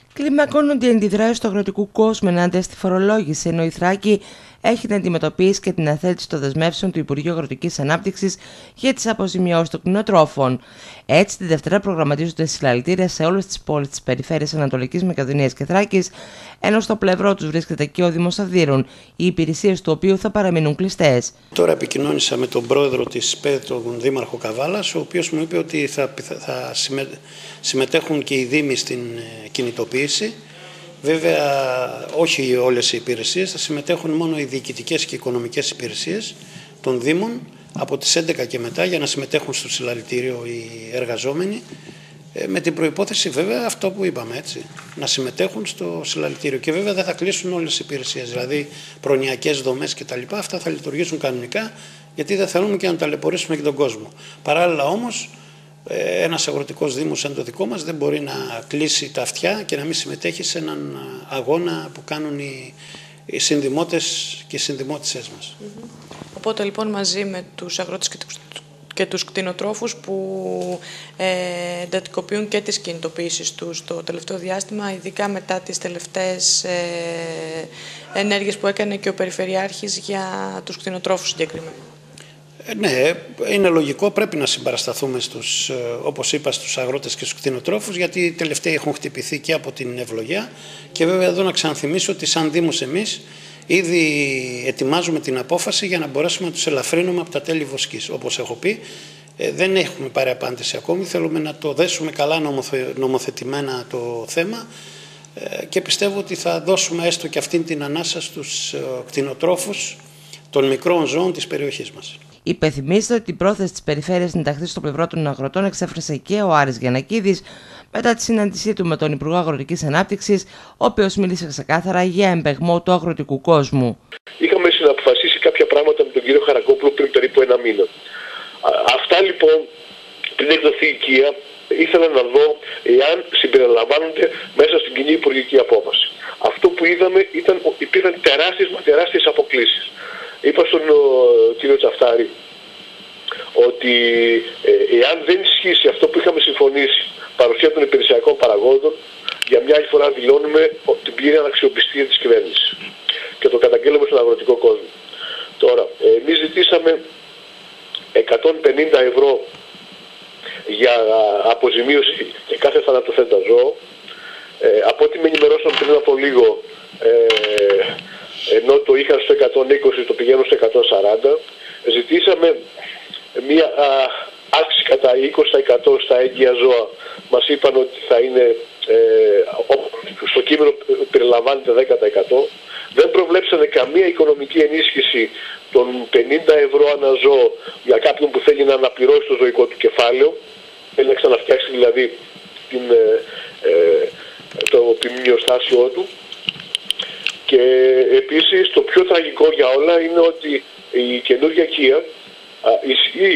Κλιμακώνονται οι αντιδράσεις του αγροτικού κόσμου ενάντια στη φορολόγηση, ενώ η Θράκη έχει να αντιμετωπίσει και την αθέτηση των δεσμεύσεων του Υπουργείου Αγροτικής Ανάπτυξης για τις αποζημιώσεις των κτηνοτρόφων. Έτσι, τη Δευτέρα προγραμματίζονται συλλαλητήρια σε όλες τις πόλεις της περιφέρειας Ανατολικής Μακεδονίας και Θράκης, ενώ στο πλευρό τους βρίσκεται και ο Δήμος Αυδείρων, οι υπηρεσίες του οποίου θα παραμείνουν κλειστές. Τώρα επικοινώνησα με τον πρόεδρο της ΠΕΔ, τον Δήμαρχο Καβάλας, ο οποίος μου είπε ότι θα συμμετέχουν και οι Δήμοι στην κινητοποίηση. Βέβαια, όχι όλες οι υπηρεσίες, θα συμμετέχουν μόνο οι διοικητικές και οικονομικές υπηρεσίες των Δήμων από τις 11 και μετά για να συμμετέχουν στο συλλαλητήριο οι εργαζόμενοι, με την προϋπόθεση βέβαια αυτό που είπαμε, έτσι, να συμμετέχουν στο συλλαλητήριο. Και βέβαια δεν θα κλείσουν όλες οι υπηρεσίες, δηλαδή προνοιακές δομές κτλ. Αυτά θα λειτουργήσουν κανονικά, γιατί δεν θέλουμε και να ταλαιπωρήσουμε και τον κόσμο. Παράλληλα όμως, ένας αγροτικός δήμος σαν το δικό μας δεν μπορεί να κλείσει τα αυτιά και να μην συμμετέχει σε έναν αγώνα που κάνουν οι συνδημότες και οι συνδημότισσές μας. Οπότε λοιπόν μαζί με τους αγρότες και τους κτηνοτρόφους που εντατικοποιούν και τις κινητοποιήσεις τους το τελευταίο διάστημα, ειδικά μετά τις τελευταίες ενέργειες που έκανε και ο Περιφερειάρχης για τους κτηνοτρόφους συγκεκριμένα. Ναι, είναι λογικό, πρέπει να συμπαρασταθούμε όπως είπα, στους αγρότες και στους κτηνοτρόφους, γιατί οι τελευταίοι έχουν χτυπηθεί και από την ευλογιά. Και βέβαια εδώ να ξαναθυμίσω ότι σαν Δήμος εμείς ήδη ετοιμάζουμε την απόφαση για να μπορέσουμε να τους ελαφρύνουμε από τα τέλη βοσκής. Όπως έχω πει, δεν έχουμε πάρει απάντηση ακόμη, θέλουμε να το δέσουμε καλά νομοθετημένα το θέμα και πιστεύω ότι θα δώσουμε έστω και αυτήν την ανάσα στους κτηνοτρόφους των μικρών ζώων της περιοχής μας. Υπενθυμίστε ότι η πρόθεση της περιφέρειας να ενταχθεί στο πλευρό των αγροτών εξέφρασε και ο Άρης Γιαννακίδης μετά τη συνάντησή του με τον Υπουργό Αγροτικής Ανάπτυξης, ο οποίος μίλησε ξεκάθαρα για εμπεγμό του αγροτικού κόσμου. Είχαμε συναποφασίσει κάποια πράγματα με τον κύριο Χαρακόπουλο πριν περίπου ένα μήνα. Αυτά λοιπόν, πριν εκδοθεί η οικία, ήθελα να δω εάν συμπεριλαμβάνονται μέσα στην κοινή υπουργική απόφαση. Αυτό που είδαμε ήταν ότι υπήρχαν τεράστιες αποκλίσεις. Είπα στον κύριο Τσαφτάρη ότι εάν δεν ισχύσει αυτό που είχαμε συμφωνήσει, παρουσία των υπηρεσιακών παραγόντων, για μια άλλη φορά δηλώνουμε την πλήρη αναξιοπιστία της κυβέρνησης και το καταγγέλουμε στον αγροτικό κόσμο. Τώρα, εμείς ζητήσαμε 150 ευρώ για αποζημίωση για κάθε θανατοθέντα ζώο. Από ό,τι με ενημερώσαν πριν από λίγο, ενώ το είχαν στο 120, το πηγαίνουν στο 140. Ζητήσαμε μία αύξηση κατά 20% στα έγκυα ζώα. Μας είπαν ότι θα είναι, στο κείμενο περιλαμβάνεται 10%. Δεν προβλέψανε καμία οικονομική ενίσχυση των 50 ευρώ ανά ζώο για κάποιον που θέλει να αναπληρώσει το ζωικό του κεφάλαιο. Θέλει να ξαναφτιάξει δηλαδή το μνημειοστάσιό του. Και επίσης το πιο τραγικό για όλα είναι ότι η καινούργια οικία ισχύει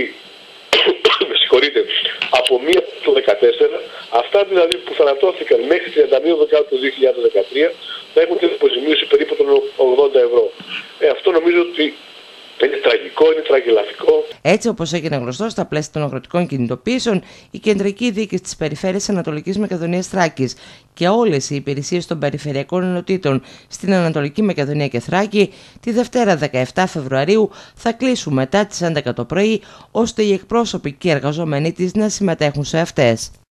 από 1 το 2014, αυτά δηλαδή που θανατώθηκαν μέχρι 31 Δεκάτου του 2013 θα έχουν την αποζημίωση περίπου των 80 ευρώ. Αυτό νομίζω ότι είναι τραγικό, είναι τραγελαφικό. Έτσι, όπως έγινε γνωστό, στα πλαίσια των αγροτικών κινητοποιήσεων, η Κεντρική Διοίκηση της Περιφέρειας Ανατολικής Μακεδονίας Θράκης και όλες οι υπηρεσίες των περιφερειακών ενωτήτων στην Ανατολική Μακεδονία και Θράκη τη Δευτέρα 17 Φεβρουαρίου θα κλείσουν μετά τις 11 το πρωί, ώστε οι εκπρόσωποι και οι εργαζόμενοι της να συμμετέχουν σε αυτές.